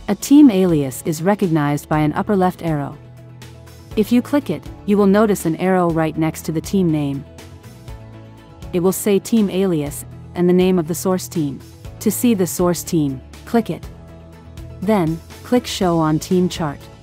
A team alias is recognized by an upper left arrow. If you click it, you will notice an arrow right next to the team name. It will say Team Alias, and the name of the source team. To see the source team, click it. Then, click Show on Team Chart.